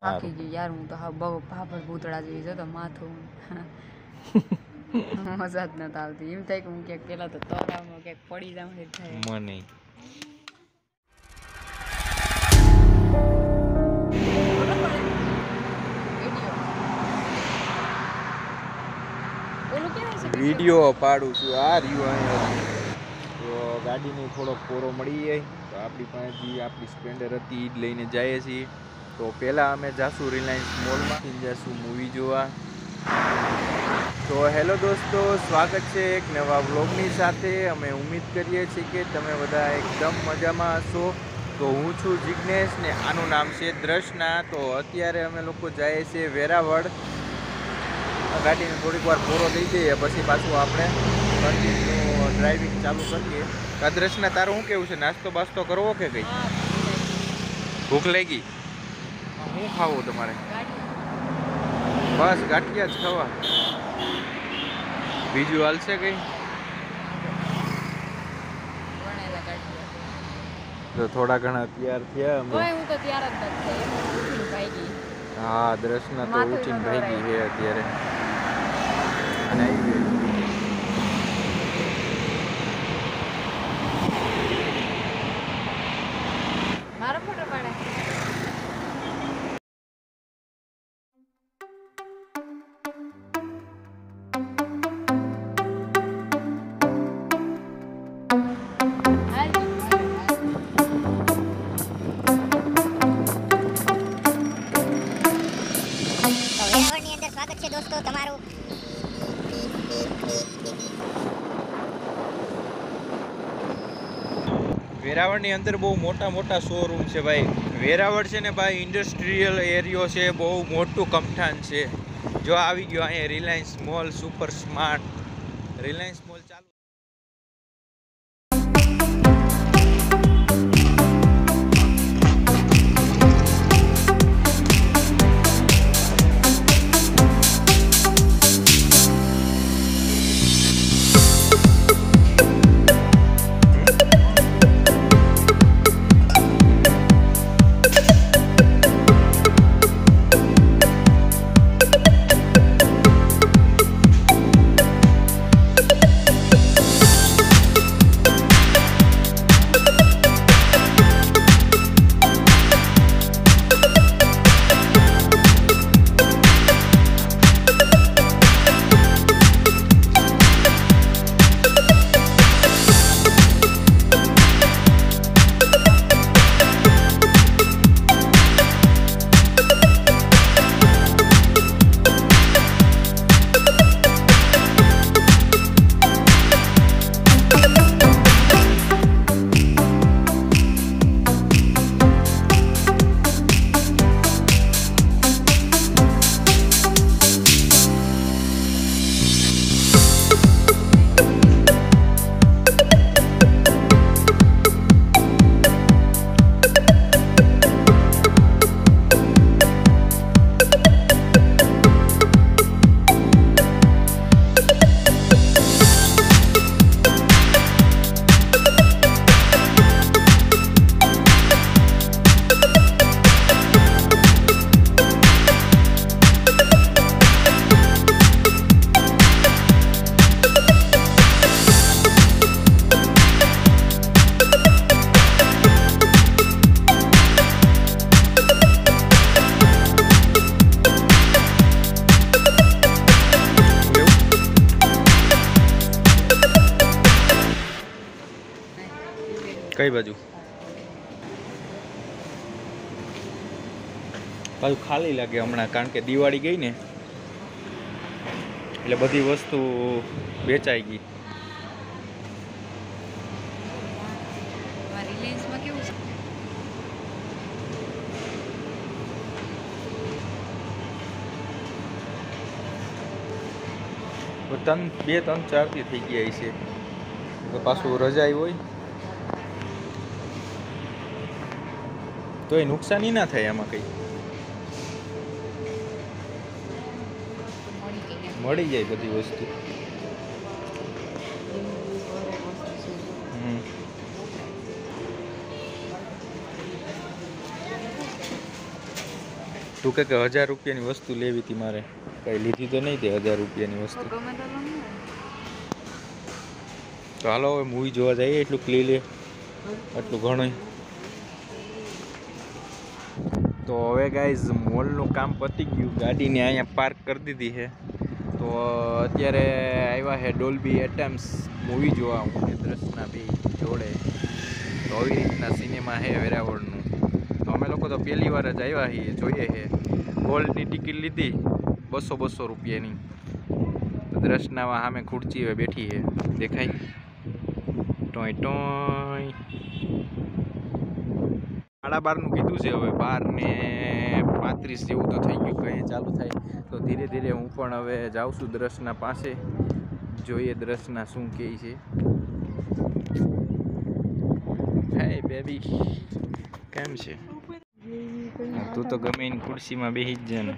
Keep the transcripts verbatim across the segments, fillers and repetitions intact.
થાકી ગઈ યાર હું તો હા બહુ પાપડ ભૂતળા જેવી છે તો માથું મજા જ નથી આવતી એમ થાય કે હું ક્યાંક પેલા તો તળાવમાં ક્યાંક પડી જાઉં છે થાય મને વિડીયો પાડું છું આ રહ્યું અહીંયા તો ગાડીની થોડોક કોરો મળી જાય તો આપણી પાસે જે આપણી સ્પ્લેન્ડર હતી એ જ લઈને જઈએ છીએ તો પહેલાં અમે જાશું રિલાયન્સ મોલમાં જઈશું મૂવી જોવા તો હેલો દોસ્તો સ્વાગત છે એક નવા વ્લોગની સાથે અમે ઉમ્મીદ કરીએ છીએ કે તમે બધા એકદમ મજામાં હશો તો હું છું જિગ્નેશ ને આનું નામ છે દ્રષ્ના તો અત્યારે અમે લોકો જઈએ છીએ વેરાવળ ગાડીને થોડીક વાર પૂરો દઈ દઈએ પછી પાછું આપણે કન્ટિન્યુ ડ્રાઇવિંગ ચાલુ કરીએ આ દ્રષ્ના તારું શું કેવું છે નાસ્તો બાસ્તો કરવો કે કંઈ ભૂખ લાગી શું ખાવું તમારે બસ ગાંઠિયા જ ખાવા બીજું હાલશે કઈ તો થોડા ઘણા તૈયાર થયા અમે હું તો તૈયાર જ નથી ભાઈ હા દ્રષ્ના તો ઉઠીને ભાગી છે અત્યારે અને આવી ગઈ મારો ફોટો પાડે दोस्तों તમારું વેરાવળની અંદર બહુ મોટા મોટા શોરૂમ છે ભાઈ વેરાવળ છે ને ભાઈ ઇન્ડસ્ટ્રીયલ એરિયો છે બહુ મોટું કમઠાન છે જો આવી ગયો અહીંયા Reliance mall super smart Reliance mall ચાલુ કઈ બાજુ બાજુ ખાલી લાગે હમણાં કારણ કે દિવાળી ગઈ ને એટલે બધી વસ્તુ વેચાઈ ગઈ રિલાયન્સમાં કેવું છે ત્રણ બે ત્રણ ચાર દી થઈ ગયા છે તો પાછું રજાઈ હોય તો એ નુકસાની ના થાય આમાં કઈ મળી જાય બધી વસ્તુ હમ તું કે કે હજાર રૂપિયાની વસ્તુ લેવી હતી મારે, કઈ લીધી તો નહીં તે હજાર રૂપિયાની વસ્તુ. તો હાલો હવે મૂવી જોવા જઈએ, એટલું ક્લી લે એટલું ઘણું. તો હવે ગાઈઝ મોલનું કામ પતી ગયું, ગાડીને અહીંયા પાર્ક કરી દીધી છે. તો અત્યારે આવ્યા છે ડોલ્બી એટમ્સ મૂવી જોવા, હું ને દ્રષ્ટના બે જોડે. તો આવી રીતના સિનેમા છે વેરાવળનું. તો અમે લોકો તો પહેલી વાર જ આવ્યા છીએ, જોઈએ છે. ગોલ્ડની ટિકિટ લીધી બસો બસો રૂપિયાની. તો દ્રષ્ટનામાં સામે ખુરચી હવે બેઠી છે, દેખાય ટોય ટોય. સાડા બારનું કીધું છે, હવે બાર ને પાંત્રીસ જેવું તો થઈ ગયું, કંઈ ચાલુ થાય તો ધીરે ધીરે હું પણ હવે જાઉં છું દ્રષ્ટના પાસે, જોઈએ દ્રષ્ટના શું કહે છે. હે બેબી કેમ છે? તું તો ગમે એની ખુરશીમાં બેસી જ જાય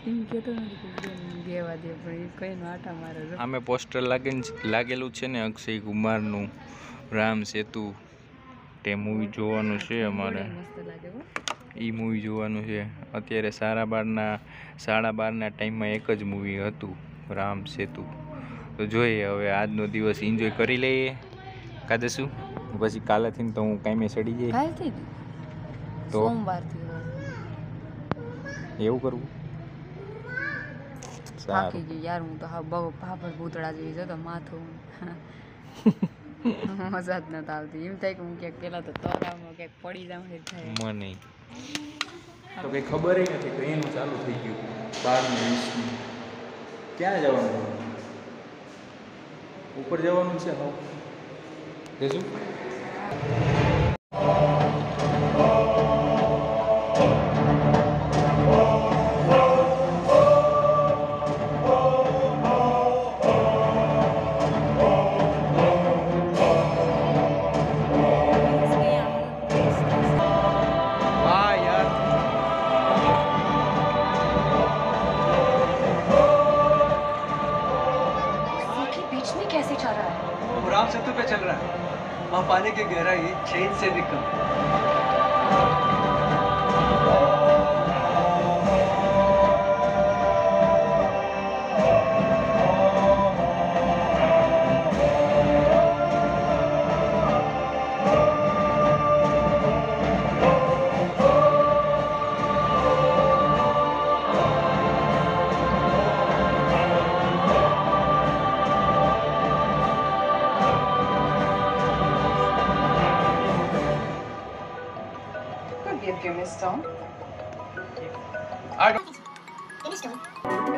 ને. આમે પોસ્ટર લાગે લાગેલું છે ને અક્ષય કુમારનું, રામ સેતુ. તે મૂવી જોવાનું છે અમારે, એ મૂવી જોવાનું છે. અત્યારે સાડા બારના સાડા બારના ટાઈમમાં એક જ મૂવી હતું, રામ સેતુ. તો જોઈએ હવે આજનો દિવસ એન્જોય કરી લઈએ કાદે શું, પછી કાલેથી તો હું કાંઈ સડી જાય તો એવું કરવું. થાકી ગઈ યાર હું તો, હા બહુ પાપડ ભૂતળા જેવી છે તો માથું મજા જ નથી આવતી. એમ થાય કે હું ક્યાંક પેલા તો તરાવમાં ક્યાંક પડી જાઉં થાય મને તો કંઈ ખબર નથી કે એનું ચાલુ થઈ ગયું. બાર ને વીસનું ક્યાં જવાનું? ઉપર જવાનું છે હા શું? राम सेतु पे चल रहा है, वहाँ पानी की गहराई छह इंच से भी कम। Give me a stone. I don't. Give me a stone.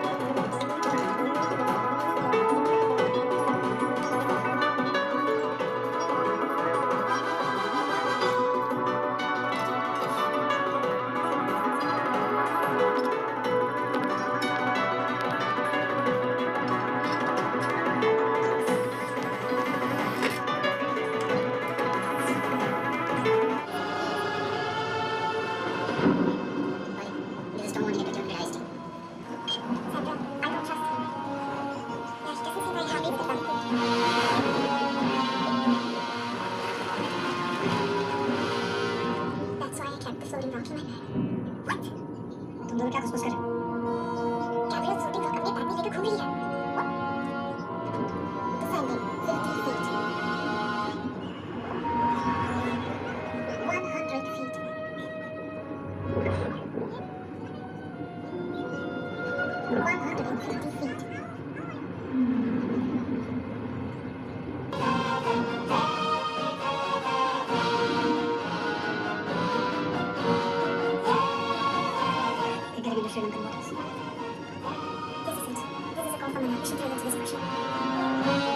तुम दोनों क्या कुछ कर रहे हो? क्या मेरा शूटिंग का अपने बैग में लेकर घूम रही है? Descending fifty feet. one hundred feet. one hundred fifty feet. Sri Lankan waters. This is it. This is a call from an official toilet to this ocean.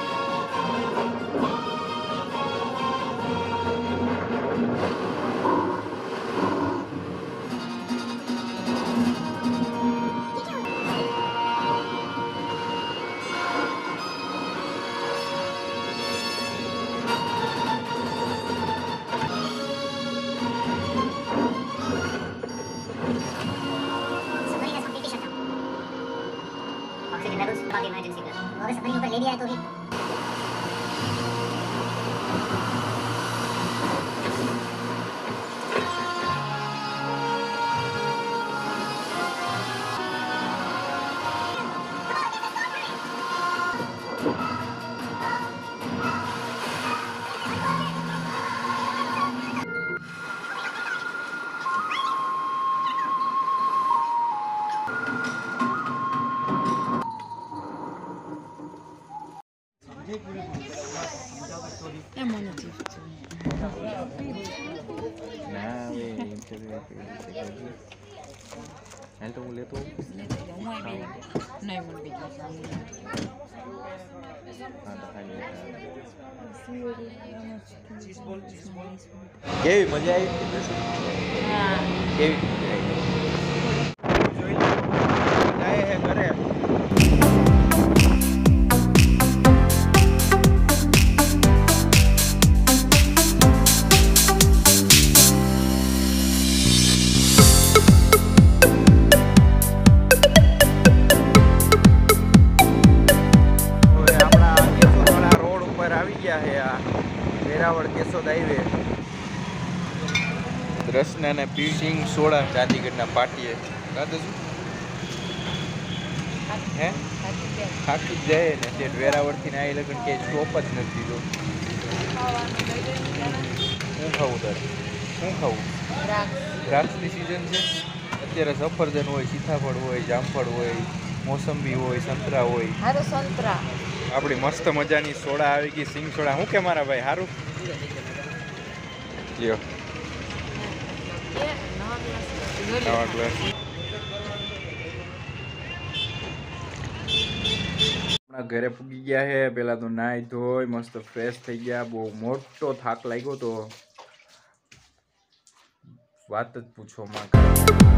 Emergency का अगर सफरी ऊपर ले लिया है तो भी હાલ તો હું લેતો આવું. હું અહીં બેહી નહીં મને બીજું હા તો ખાઈ લેતા. કેવી મજા આવી હા કેવી મજા આવી જોઈ લો જાય હે ઘરે વેરાવળ કેશોદ હાઈવે રસના ને પીસિંગ સોડા ચાંદીગઢના પાટીએ કાં શું હે થાકી જ જાય ને તે વેરાવળથી ને આવી લગન કે સ્ટોપ જ નથી દીધો. શું ખાવું તારે શું ખાવું? દ્રાક્ષની સિઝન છે અત્યારે. સફરજન હોય, સીતાફળ હોય, જામફળ હોય, મોસંબી હોય, સંતરા હોય. હારો સંતરા આપણી મસ્ત મજાની સોડા આવી ગઈ સિંગ સોડા. શું કે મારા ભાઈ સારું લ્યો નવા ગ્લાસ. હમણાં ઘરે પૂગી ગયા છે. પેલા તો નાહી ધોઈ મસ્ત ફ્રેશ થઈ ગયા. બહુ મોટો થાક લાગ્યો તો વાત જ પૂછો માં.